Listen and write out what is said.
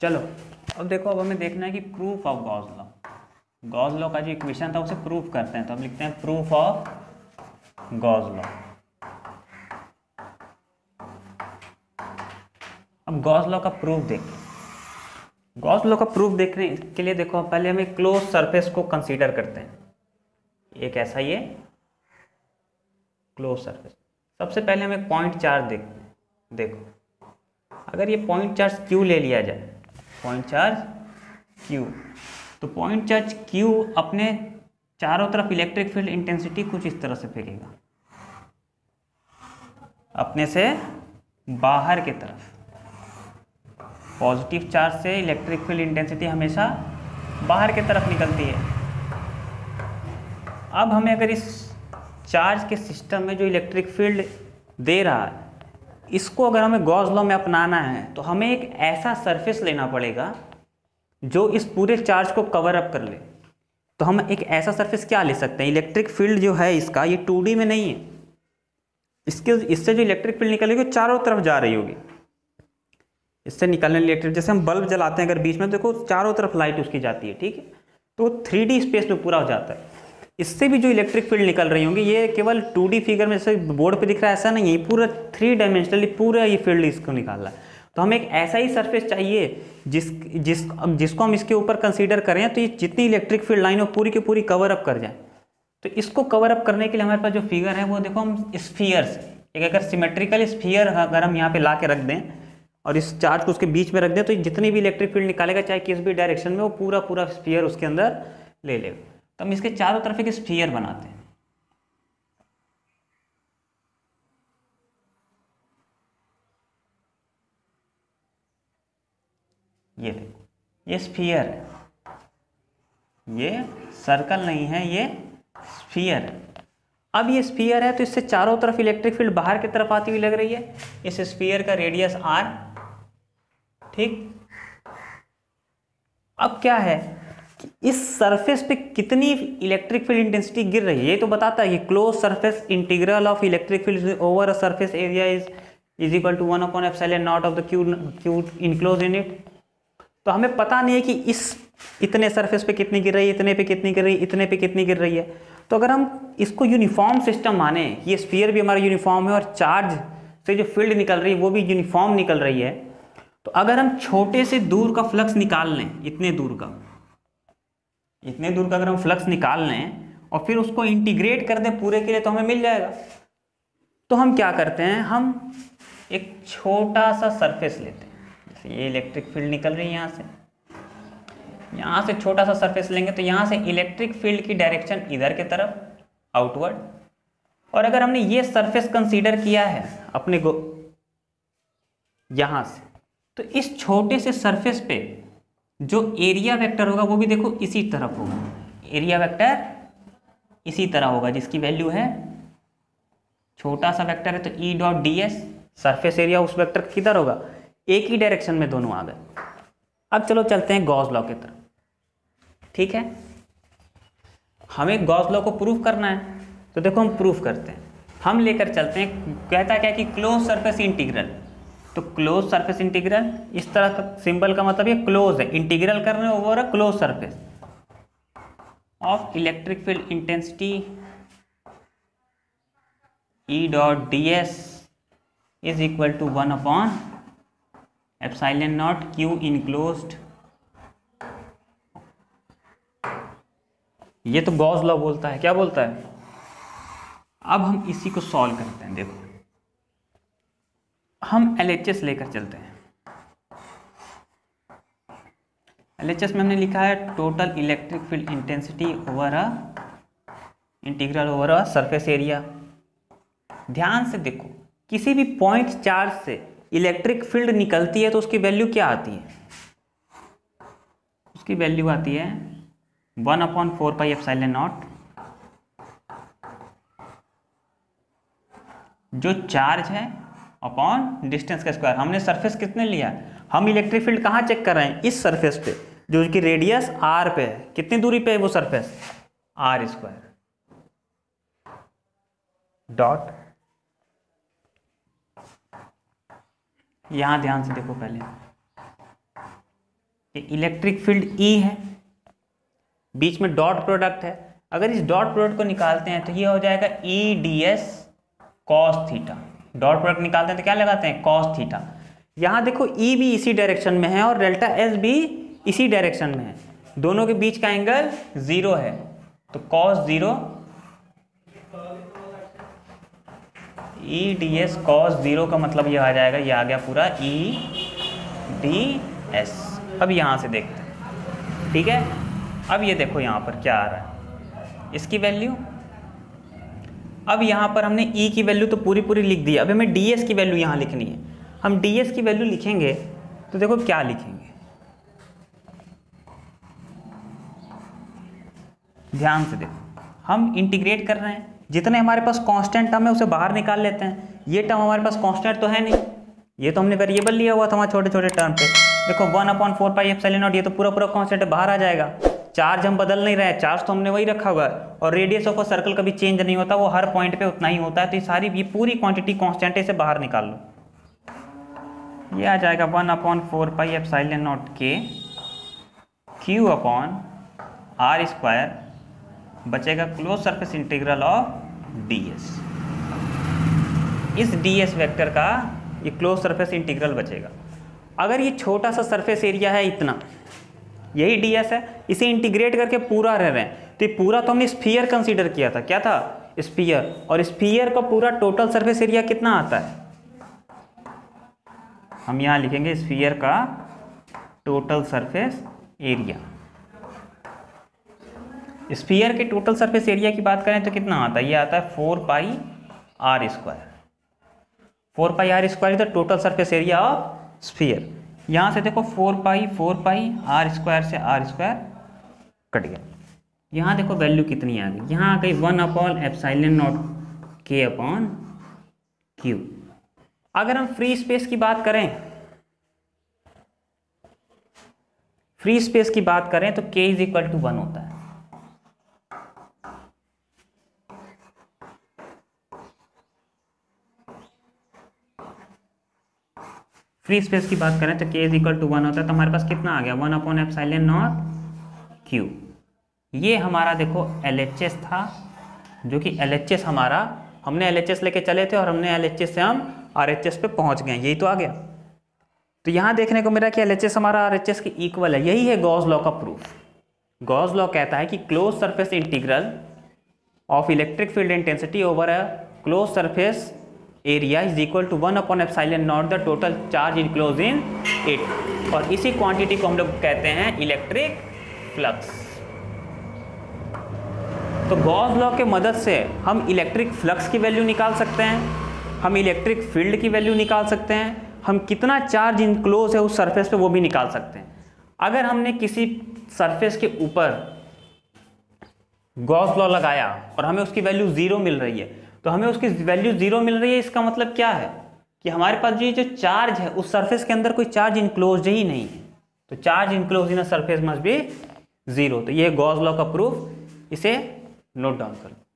चलो अब देखो, अब हमें देखना है कि proof of Gauss law. Gauss law का जो इक्वेशन था उसे प्रूफ करते हैं, तो हम लिखते हैं प्रूफ ऑफ गॉस लॉ। अब गॉस लॉ का प्रूफ देखते हैं। गॉस लॉ का प्रूफ देखने के लिए देखो, पहले हमें क्लोज सरफेस को कंसीडर करते हैं। एक ऐसा ये क्लोज सरफेस। सबसे पहले हमें पॉइंट चार्ज देखते हैं। देखो, अगर ये पॉइंट चार्ज क्यू ले लिया जाए, पॉइंट चार्ज क्यू, तो पॉइंट चार्ज क्यू अपने चारों तरफ इलेक्ट्रिक फील्ड इंटेंसिटी कुछ इस तरह से फेंकेगा, अपने से बाहर की तरफ। पॉजिटिव चार्ज से इलेक्ट्रिक फील्ड इंटेंसिटी हमेशा बाहर की तरफ निकलती है। अब हमें अगर इस चार्ज के सिस्टम में जो इलेक्ट्रिक फील्ड दे रहा है, इसको अगर हमें गॉस लॉ में अपनाना है, तो हमें एक ऐसा सरफेस लेना पड़ेगा जो इस पूरे चार्ज को कवर अप कर ले। तो हम एक ऐसा सरफेस क्या ले सकते हैं, इलेक्ट्रिक फील्ड जो है इसका, ये 2D में नहीं है, इससे जो इलेक्ट्रिक फील्ड निकलेगी चारों तरफ जा रही होगी। इससे निकलने इलेक्ट्रिक, जैसे हम बल्ब जलाते हैं अगर बीच में, देखो चारों तरफ लाइट उसकी जाती है, ठीक है, तो 3D स्पेस में पूरा हो जाता है। इससे भी जो इलेक्ट्रिक फील्ड निकल रही होंगी, ये केवल 2D फिगर में जैसे बोर्ड पे दिख रहा है ऐसा नहीं है, ये पूरा 3 डायमेंशनली पूरा ये फील्ड इसको निकाल रहा है। तो हमें एक ऐसा ही सरफेस चाहिए जिसको हम इसके ऊपर कंसीडर करें, तो ये जितनी इलेक्ट्रिक फील्ड लाइन हो पूरी की पूरी कवर अप कर जाए। तो इसको कवर अप करने के लिए हमारे पास जो फिगर है वो देखो, हम स्फीयर्स, एक अगर सिमेट्रिकल स्फीयर अगर हम यहाँ पे ला के रख दें और इस चार्ज को उसके बीच में रख दें, तो जितनी भी इलेक्ट्रिक फील्ड निकालेगा चाहे किस भी डायरेक्शन में, वो पूरा पूरा स्फीयर उसके अंदर ले लेगा। तो हम इसके चारों तरफ एक स्फीयर बनाते हैं। ये देखो, ये स्फीयर है, ये सर्कल नहीं है, ये स्फीयर है। अब ये स्फीयर है तो इससे चारों तरफ इलेक्ट्रिक फील्ड बाहर की तरफ आती हुई लग रही है। इस स्फीयर का रेडियस r, ठीक। अब क्या है कि इस सरफेस पे कितनी इलेक्ट्रिक फील्ड इंटेंसिटी गिर रही है, ये तो बताता है कि close surface integral of electric field over a surface area is equal to 1/ε0 of the Q enclose in it. तो हमें पता नहीं है कि इस इतने सरफेस पे कितनी गिर रही है, इतने पे कितनी गिर रही है, इतने पे कितनी गिर रही है। तो अगर हम इसको यूनिफॉर्म सिस्टम माने, ये स्फीयर भी हमारा यूनिफॉर्म है और चार्ज से जो फील्ड निकल रही है वो भी यूनिफॉर्म निकल रही है, तो अगर हम छोटे से दूर का फ्लक्स निकाल लें, इतने दूर का अगर हम फ्लक्स निकाल लें और फिर उसको इंटीग्रेट कर दें पूरे के लिए, तो हमें मिल जाएगा। तो हम क्या करते हैं, हम एक छोटा सा सरफेस लेते हैं। जैसे ये इलेक्ट्रिक फील्ड निकल रही है यहाँ से छोटा सा सरफेस लेंगे, तो यहाँ से इलेक्ट्रिक फील्ड की डायरेक्शन इधर के तरफ आउटवर्ड। और अगर हमने ये सरफेस कंसीडर किया है अपने को यहाँ से, तो इस छोटे से सरफेस पे जो एरिया वेक्टर होगा वो भी देखो इसी तरफ होगा। एरिया वेक्टर इसी तरह होगा, जिसकी वैल्यू है, छोटा सा वेक्टर है तो E dot ds, surface area उस वेक्टर किधर होगा, एक ही डायरेक्शन में दोनों आ गए। अब चलो चलते हैं गॉस लॉ की तरफ, ठीक है। हमें गॉस लॉ को प्रूफ करना है, तो देखो हम प्रूफ करते हैं। हम लेकर चलते हैं, कहता क्या कि क्लोज सरफेस इंटीग्रल, तो क्लोज सरफेस इंटीग्रल, इस तरह का सिंबल का मतलब ये क्लोज है, इंटीग्रल कर रहे हैं over a close surface of electric field intensity E dot ds is equal to 1/ε0 Q enclosed. ये तो गॉस लॉ बोलता है, क्या बोलता है। अब हम इसी को सॉल्व करते हैं। देखो, हम LHS लेकर चलते हैं। LHS में हमने लिखा है total electric field intensity over a integral over a surface area. ध्यान से देखो, किसी भी पॉइंट चार्ज से इलेक्ट्रिक फील्ड निकलती है तो उसकी वैल्यू क्या आती है, उसकी वैल्यू आती है 1/4πε0 जो चार्ज है अपॉन डिस्टेंस का स्क्वायर। हमने सरफेस कितने लिया, हम इलेक्ट्रिक फील्ड कहाँ चेक कर रहे हैं, इस सरफेस पे जो कि रेडियस r पे है। कितनी दूरी पे है वो सरफेस, r² डॉट, यहां ध्यान से देखो, पहले कि इलेक्ट्रिक फील्ड ई है, बीच में डॉट प्रोडक्ट है। अगर इस डॉट प्रोडक्ट को निकालते हैं तो ये हो जाएगा E D S cos theta. Dot product निकालते हैं तो क्या लगाते हैं, कॉस थीटा। यहाँ देखो ई भी इसी डायरेक्शन में है और डेल्टा एस भी इसी डायरेक्शन में है, दोनों के बीच का एंगल 0 है, तो cos 0 E D S cos 0 का मतलब ये आ जाएगा, ये आ गया पूरा ई डी एस। अब यहाँ से देखते हैं, ठीक है। अब ये देखो यहाँ पर क्या आ रहा है, इसकी वैल्यू। अब यहाँ पर हमने ई की वैल्यू तो पूरी पूरी लिख दी, अब हमें डी एस की वैल्यू यहाँ लिखनी है। हम डी एस की वैल्यू लिखेंगे तो देखो क्या लिखेंगे, ध्यान से देखो। हम इंटीग्रेट कर रहे हैं, जितने हमारे पास कांस्टेंट टर्म है उसे बाहर निकाल लेते हैं। ये टर्म हमारे पास कांस्टेंट तो है नहीं, ये तो हमने वेरिएबल लिया हुआ था वहाँ छोटे छोटे टर्म पे। देखो 1/4 पाई एप्सिलॉन नॉट, ये तो पूरा पूरा कांस्टेंट बाहर आ जाएगा। चार्ज हम बदल नहीं रहे हैं, चार्ज तो हमने वही रखा हुआ है, और रेडियस ऑफ अ सर्कल कभी चेंज नहीं होता, वो हर पॉइंट पे उतना ही होता है। तो ये पूरी क्वांटिटी कांस्टेंट है, इसे बाहर निकाल लो। ये आ जाएगा 1/4 पाई एप्सिलॉन नॉट के क्यू अपॉन आर स्क्वायर, बचेगा close surface integral of ds। इस ds वेक्टर का ये क्लोज सरफेस इंटीग्रल बचेगा। अगर ये छोटा सा सरफेस एरिया है इतना, यही ds है, इसे इंटीग्रेट करके पूरा रह रहे हैं, तो ये पूरा तो हमने स्फीयर कंसीडर किया था, क्या था, स्फीयर। और स्फीयर का पूरा टोटल सरफेस एरिया कितना आता है, हम यहाँ लिखेंगे स्फीयर का टोटल सरफेस एरिया। स्फीयर के टोटल सरफेस एरिया की बात करें तो कितना आता है, ये आता है 4 pi R square. 4 pi R square is the total surface area of sphere. यहाँ से देखो 4 पाई आर स्क्वायर से आर स्क्वायर कट गया। यहाँ देखो वैल्यू कितनी आ गई, यहाँ आ गई 1/एप्सिलॉन नॉट के अपॉन क्यू। अगर हम फ्री स्पेस की बात करें, फ्री स्पेस की बात करें तो k = 1 होता है। फ्री स्पेस की बात करें तो k = 1 होता है, तो हमारे पास कितना आ गया, 1/एप्सिलॉन नॉट क्यू। ये हमारा देखो LHS था, जो कि LHS हमारा, हमने LHS लेके चले थे और हमने LHS से हम RHS पे पहुंच गए, यही तो आ गया। तो यहाँ देखने को मिला कि LHS हमारा RHS के इक्वल है, यही है गॉस लॉ का प्रूफ। गॉस लॉ कहता है कि close surface integral of electric field intensity over a close surface area is equal to 1/एप्सिलॉन naught the total charge enclose in it. और इसी क्वांटिटी को हम लोग कहते हैं इलेक्ट्रिक फ्लक्स। तो गॉस लॉ के मदद से हम इलेक्ट्रिक फ्लक्स की वैल्यू निकाल सकते हैं, हम इलेक्ट्रिक फील्ड की वैल्यू निकाल सकते हैं, हम कितना चार्ज इनक्लोज है उस सरफेस पे वो भी निकाल सकते हैं। अगर हमने किसी सरफेस के ऊपर गॉस लॉ लगाया और हमें उसकी वैल्यू 0 मिल रही है, तो हमें उसकी वैल्यू 0 मिल रही है, इसका मतलब क्या है कि हमारे पास ये जो चार्ज है उस सरफेस के अंदर कोई चार्ज इनक्लोज ही नहीं है। तो charge enclose in a surface must be 0। तो ये गॉस लॉ का प्रूफ, इसे नोट डाउन कर लो।